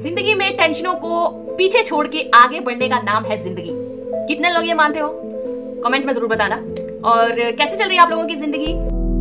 जिंदगी में टेंशनों को पीछे छोड़ के आगे बढ़ने का नाम है जिंदगी। कितने लोग ये मानते हो? कमेंट में जरूर बताना। और कैसे चल रही है आप लोगों की जिंदगी?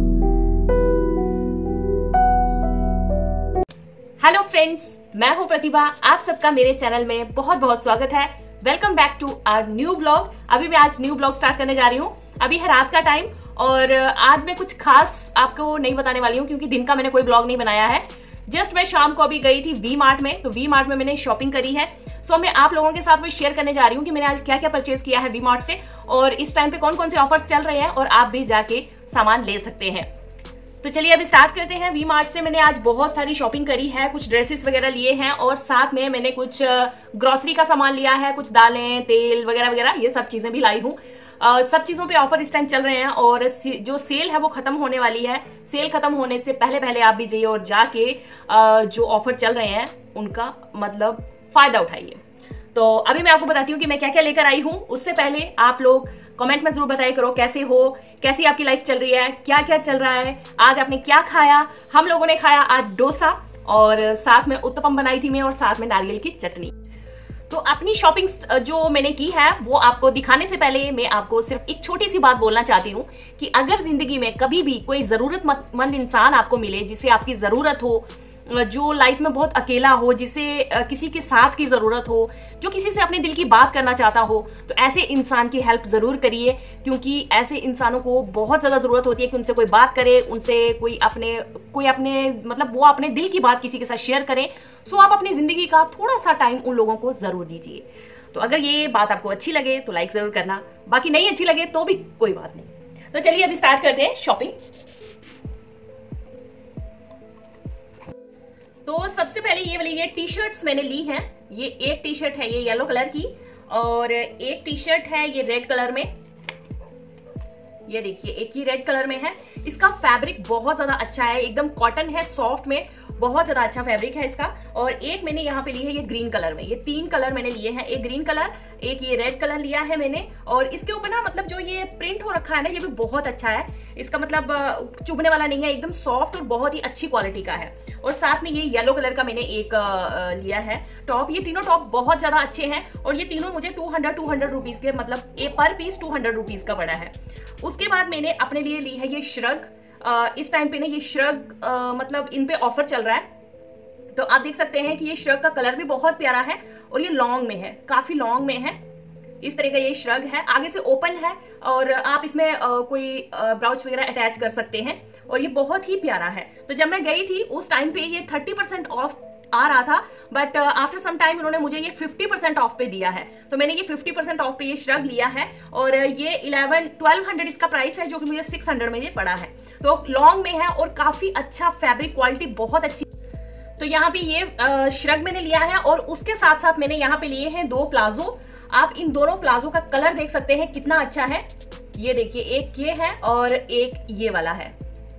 हेलो फ्रेंड्स, मैं हूं प्रतिभा। आप सबका मेरे चैनल में बहुत बहुत स्वागत है। Welcome back to our new blog. अभी मैं आज न्यू ब्लॉग स्टार्ट करने जा रही हूँ। अभी है रात का टाइम और आज मैं कुछ खास आपको नहीं बताने वाली हूँ क्योंकि दिन का मैंने कोई ब्लॉग नहीं बनाया है। जस्ट मैं शाम को अभी गई थी वी मार्ट में, तो वी मार्ट में मैंने शॉपिंग करी है। सो मैं आप लोगों के साथ वो शेयर करने जा रही हूँ कि मैंने आज क्या क्या परचेज किया है वी मार्ट से और इस टाइम पे कौन कौन से ऑफर्स चल रहे हैं और आप भी जाके सामान ले सकते हैं। तो चलिए अभी स्टार्ट करते हैं। वी मार्ट से मैंने आज बहुत सारी शॉपिंग करी है, कुछ ड्रेसेस वगैरह लिए हैं और साथ में मैंने कुछ ग्रोसरी का सामान लिया है, कुछ दालें, तेल वगैरह वगैरह ये सब चीजें भी लाई हूँ। सब चीजों पे ऑफर इस टाइम चल रहे हैं और जो सेल है वो खत्म होने वाली है। सेल खत्म होने से पहले पहले आप भी जाइए और जाके जो ऑफर चल रहे हैं उनका मतलब फायदा उठाइए। तो अभी मैं आपको बताती हूँ कि मैं क्या क्या लेकर आई हूँ। उससे पहले आप लोग कमेंट में जरूर बताया करो कैसे हो, कैसी आपकी लाइफ चल रही है, क्या क्या चल रहा है, आज आपने क्या खाया। हम लोगों ने खाया आज डोसा और साथ में उत्तपम बनाई थी मैं और साथ में नारियल की चटनी। तो अपनी शॉपिंग जो मैंने की है वो आपको दिखाने से पहले मैं आपको सिर्फ एक छोटी सी बात बोलना चाहती हूँ कि अगर जिंदगी में कभी भी कोई जरूरतमंद इंसान आपको मिले जिसे आपकी जरूरत हो, जो लाइफ में बहुत अकेला हो, जिसे किसी के साथ की जरूरत हो, जो किसी से अपने दिल की बात करना चाहता हो, तो ऐसे इंसान की हेल्प जरूर करिए क्योंकि ऐसे इंसानों को बहुत ज्यादा जरूरत होती है कि उनसे कोई बात करे, उनसे कोई अपने मतलब वो अपने दिल की बात किसी के साथ शेयर करें। सो आप अपनी जिंदगी का थोड़ा सा टाइम उन लोगों को जरूर दीजिए। तो अगर ये बात आपको अच्छी लगे तो लाइक जरूर करना, बाकी नहीं अच्छी लगे तो भी कोई बात नहीं। तो चलिए अभी स्टार्ट करते हैं शॉपिंग। तो सबसे पहले ये वाली ये टी शर्ट्स मैंने ली हैं। ये एक टी शर्ट है ये येलो कलर की और एक टी शर्ट है ये रेड कलर में। ये देखिए एक ही रेड कलर में है। इसका फैब्रिक बहुत ज्यादा अच्छा है, एकदम कॉटन है, सॉफ्ट में, बहुत ज्यादा अच्छा फैब्रिक है इसका। और एक मैंने यहाँ पे ली है ये ग्रीन कलर में। ये तीन कलर मैंने लिए हैं, एक ग्रीन कलर, एक ये रेड कलर लिया है मैंने। और इसके ऊपर ना मतलब जो ये प्रिंट हो रखा है ना ये भी बहुत अच्छा है। इसका मतलब चुभने वाला नहीं है, एकदम सॉफ्ट और बहुत ही अच्छी क्वालिटी का है। और साथ में ये येलो कलर का मैंने एक लिया है टॉप। ये तीनों टॉप बहुत ज्यादा अच्छे हैं और ये तीनों मुझे 200 रुपीज के मतलब पर पीस 200 रुपीज का पड़ा है। उसके बाद मैंने अपने लिए ली है ये श्रग। इस टाइम पे ना ये श्रग मतलब इन पे ऑफर चल रहा है। तो आप देख सकते हैं कि ये श्रग का कलर भी बहुत प्यारा है और ये लॉन्ग में है, काफी लॉन्ग में है। इस तरह का ये श्रग है, आगे से ओपन है और आप इसमें कोई ब्लाउज वगैरह अटैच कर सकते हैं और ये बहुत ही प्यारा है। तो जब मैं गई थी उस टाइम पे ये 30% ऑफ आ रहा था, बट आफ्टर सम टाइम उन्होंने मुझे ये 50% ऑफ पे दिया है। तो मैंने ये 50% ऑफ पे ये श्रग लिया है और ये 1200 इसका प्राइस है, जो कि मुझे 600 में ये पड़ा है। तो लॉन्ग में है और काफी अच्छा फैब्रिक क्वालिटी बहुत अच्छी। तो यहाँ पे ये श्रग मैंने लिया है और उसके साथ साथ मैंने यहाँ पे लिए हैं दो प्लाजो। आप इन दोनों प्लाजो का कलर देख सकते हैं कितना अच्छा है। ये देखिए एक ये है और एक ये वाला है।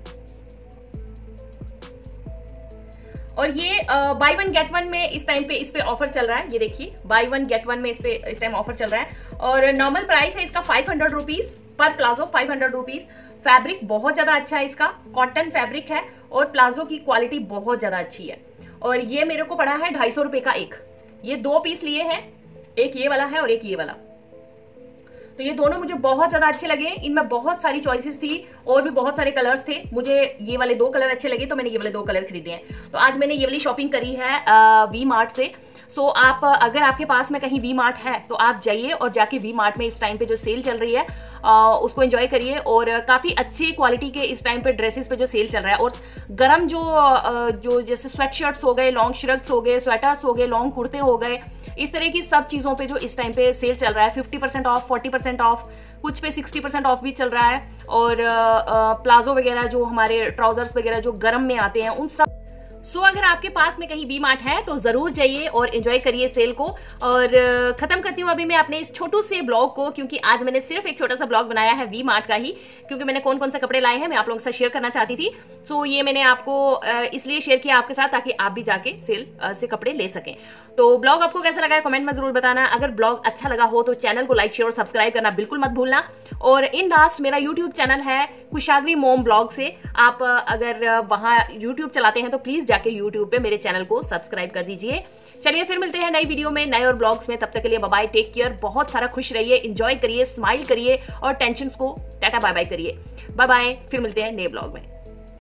और ये बाय वन गेट वन में इस टाइम पे इस पे ऑफर चल रहा है। ये देखिए बाय वन गेट वन में इस टाइम ऑफर चल रहा है और नॉर्मल प्राइस है इसका 500 rupees per palazzo, 500 rupees. Fabric बहुत ज्यादा अच्छा है, इसका कॉटन फैब्रिक है और प्लाजो की क्वालिटी बहुत ज्यादा अच्छी है। और ये मेरे को पड़ा है 250 रुपए का एक। ये दो पीस लिए हैं, एक ये वाला है और एक ये वाला। तो ये दोनों मुझे बहुत ज्यादा अच्छे लगे। इनमें बहुत सारी चॉइसेस थी और भी बहुत सारे कलर्स थे। मुझे ये वाले दो कलर अच्छे लगे तो मैंने ये वाले दो कलर खरीदे हैं। तो आज मैंने ये वाली शॉपिंग करी है वी मार्ट से। सो आप अगर आपके पास में कहीं वी मार्ट है तो आप जाइए और जाके वी मार्ट में इस टाइम पे जो सेल चल रही है उसको एंजॉय करिए। और काफी अच्छी क्वालिटी के इस टाइम पे ड्रेसेस पे जो सेल चल रहा है और गरम जो जैसे स्वेट शर्ट्स हो गए, लॉन्ग श्रग्स हो गए, स्वेटर्स हो गए, लॉन्ग कुर्ते हो गए, इस तरह की सब चीजों पे जो इस टाइम पे सेल चल रहा है 50% ऑफ, 40% ऑफ, कुछ पे 60% ऑफ भी चल रहा है। और प्लाजो वगैरह जो हमारे ट्राउजर्स वगैरह जो गर्म में आते हैं उन सब। सो अगर आपके पास में कहीं वी मार्ट है तो जरूर जाइए और एंजॉय करिए सेल को। और खत्म करती हूँ अभी मैं अपने इस छोटू से ब्लॉग को, क्योंकि आज मैंने सिर्फ एक छोटा सा ब्लॉग बनाया है वी मार्ट का ही, क्योंकि मैंने कौन कौन से कपड़े लाए हैं मैं आप लोगों के साथ शेयर करना चाहती थी। सो ये मैंने आपको इसलिए शेयर किया आपके साथ ताकि आप भी जाके सेल से कपड़े ले सकें। तो ब्लॉग आपको कैसा लगा है कमेंट में जरूर बताना। अगर ब्लॉग अच्छा लगा हो तो चैनल को लाइक शेयर और सब्सक्राइब करना बिल्कुल मत भूलना। और इन लास्ट मेरा यूट्यूब चैनल है कुशाग्री मोम ब्लॉग से, आप अगर वहाँ यूट्यूब चलाते हैं तो प्लीज जाके यूट्यूब पे मेरे चैनल को सब्सक्राइब कर दीजिए। चलिए फिर मिलते हैं नई वीडियो में, नए और ब्लॉग्स में। तब तक के लिए बाय बाय, टेक केयर, बहुत सारा खुश रहिए, एंजॉय करिए, स्माइल करिए और टेंशन को टाटा बाय बाय करिए। बाय बाय, फिर मिलते हैं नए ब्लॉग में।